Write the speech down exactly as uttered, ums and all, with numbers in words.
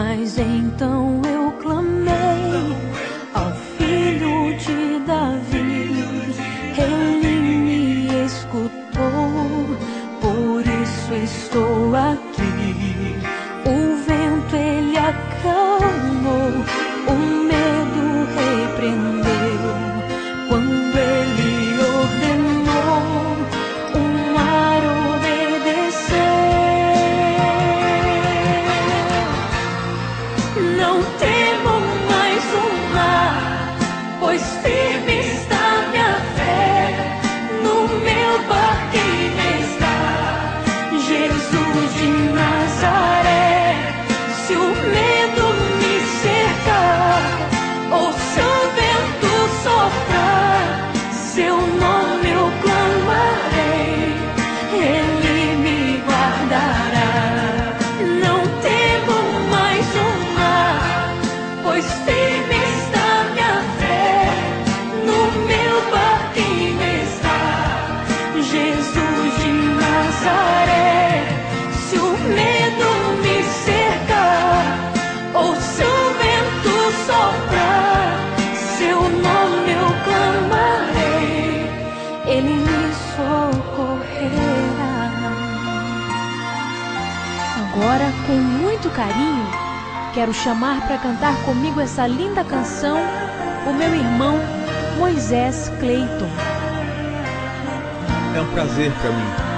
Mas então eu clamei ao Filho de Davi, ele me escutou, por isso estou aqui. O vento ele acalmou, o medo repreendeu, quando ele ordenou, o mar obedeceu. Não temo mais o mar, pois firme está minha fé, no meu barquinho está Jesus de Nazaré. Se o medo me cercar, ou se o vento soprar, seu nome eu clamarei, ele me guardará. Não temo mais o mar, pois firme está minha fé, no meu barquinho está Jesus de Nazaré. Se o medo me cercar, ou se o vento soprar, seu nome eu clamarei, ele me socorrerá. Agora, com muito carinho, quero chamar para cantar comigo essa linda canção o meu irmão Moisés Cleiton. É um prazer para mim